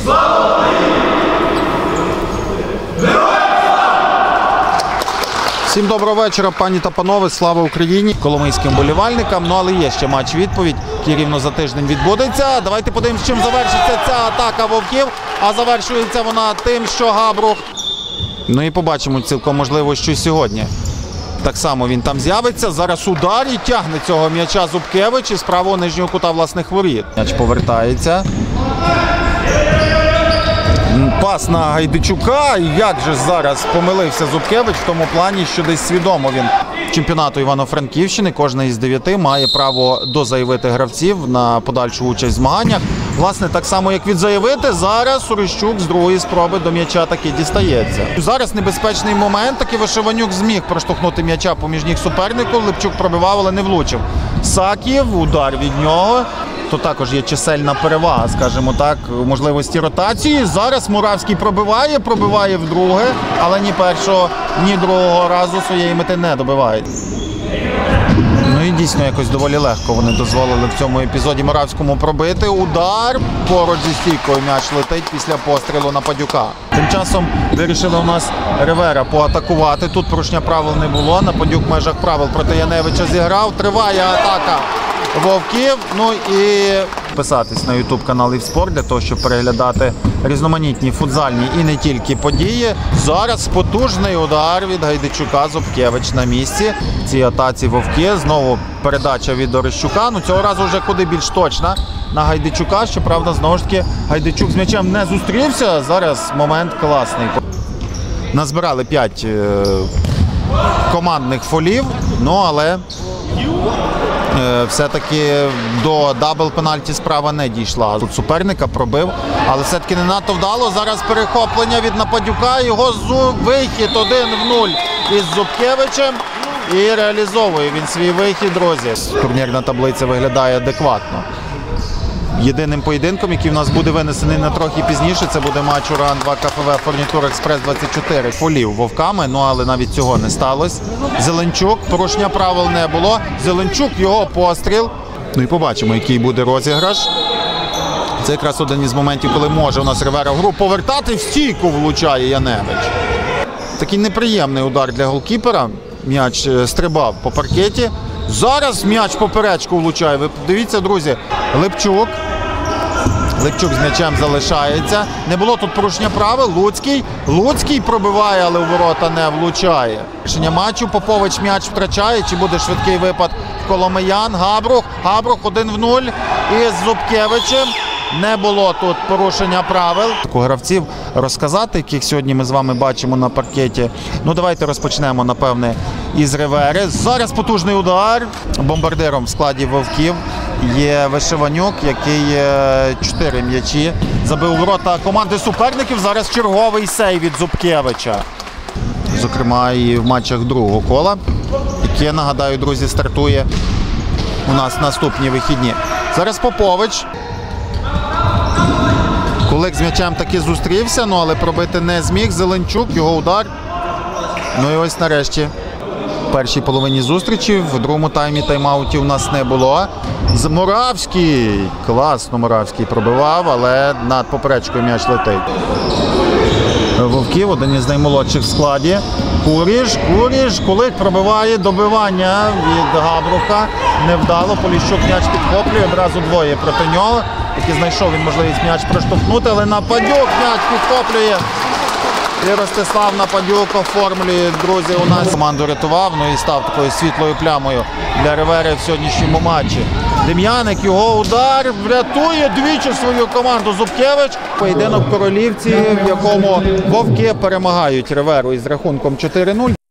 Всім доброго вечора, пані та панове, слава Україні, коломийським вболівальникам. Ну, але є ще матч-відповідь, який рівно за тиждень відбудеться. Давайте подивимося, чим завершиться ця атака вовків. А завершується вона тим, що Габрух. Ну і побачимо цілком можливо, що сьогодні. Так само він там з'явиться. Зараз удар і тягне цього м'яча Зубкевич із правого нижнього кута власних воріт. М'яч повертається. Пас на Гайдичука. І як же зараз помилився Зубкевич в тому плані, що десь свідомо він чемпіонату Івано-Франківщини. Кожна із 9 має право дозаявити гравців на подальшу участь в змаганнях. Власне, так само, як відзаявити, зараз Орищук з другої спроби до м'яча таки дістається. Зараз небезпечний момент, таки Вишиванюк зміг проштовхнути м'яча поміж ніг супернику. Липчук пробивав, але не влучив. Саків, удар від нього. То також є чисельна перевага, скажімо так, можливості ротації. Зараз Муравський пробиває вдруге, але ні першого, ні другого разу своєї мети не добиває. Ну і дійсно якось доволі легко вони дозволили в цьому епізоді Муравському пробити. Удар, поруч зі стійкою м'яч летить після пострілу на Падюка. Тим часом вирішили у нас Ривера поатакувати. Тут порушення правил не було. Нападюк в межах правил проти Яневича зіграв. Триває атака вовків. Ну і підписатись на YouTube канал «Івспорт» для того, щоб переглядати різноманітні футзальні і не тільки події. Зараз потужний удар від Гайдичука. Зубкевич на місці. В цій атаці вовки. Знову передача від Орищука. Ну цього разу вже куди більш точна на Гайдичука. Щоправда, знову ж таки, Гайдичук з м'ячем не зустрівся. Зараз момент класний. Назбирали 5 командних фолів, ну але все-таки до дабл-пенальті справа не дійшла. Тут суперника пробив, але все-таки не надто вдало. Зараз перехоплення від Нападюка. Його вихід 1-0 із Зубкевичем. І реалізовує він свій вихід, друзі. Турнірна таблиця виглядає адекватно. Єдиним поєдинком, який в нас буде винесений на трохи пізніше, це буде матч Ураган-2 КФВ Фурнітур Експрес 24. Фолів вовками, ну але навіть цього не сталося. Зеленчук, порушення правил не було. Зеленчук, його постріл. Ну і побачимо, який буде розіграш. Це якраз один із моментів, коли може у нас Ривера в гру повертати. В стійку влучає Яневич. Такий неприємний удар для голкіпера. М'яч стрибав по паркеті. Зараз м'яч поперечку влучає. Ви подивіться, друзі, Липчук з м'ячем залишається. Не було тут порушення правил. Луцький пробиває, але у ворота не влучає. Рішення матчу. Попович м'яч втрачає. Чи буде швидкий випад в коломиян? Габрух 1-0 із Зубкевичем. Не було тут порушення правил. Гравців розказати, яких сьогодні ми з вами бачимо на паркеті. Ну, давайте розпочнемо, напевне, із Ривери. Зараз потужний удар. Бомбардиром в складі вовків є Вишиванюк, який 4 м'ячі забив у ворота команди суперників. Зараз черговий сейв від Зубкевича. Зокрема, і в матчах другого кола, яке, нагадаю, друзі, стартує у нас наступні вихідні. Зараз Попович. Кулик з м'ячем таки зустрівся, ну, але пробити не зміг. Зеленчук, його удар. Ну і ось нарешті в першій половині зустрічі, в другому таймі тайм-аутів у нас не було. Муравський, класно Муравський пробивав, але над поперечкою м'яч летить. Вовків, один із наймолодших в складі. Куріш, Кулик пробиває, добивання від Габруха. Невдало, Поліщук м'яч підхоплює, одразу двоє проти нього. Таки знайшов він можливість м'яч проштовхнути, але Нападюк м'яч підхоплює. І Ростислав Нападюк оформлює, друзі, у нас команду рятував, ну і став такою світлою плямою для Ривери в сьогоднішньому матчі. Дем'яник, його удар, врятує двічі свою команду Зубкевич. Поєдинок в Королівці, в якому вовки перемагають Риверу із рахунком 4-0.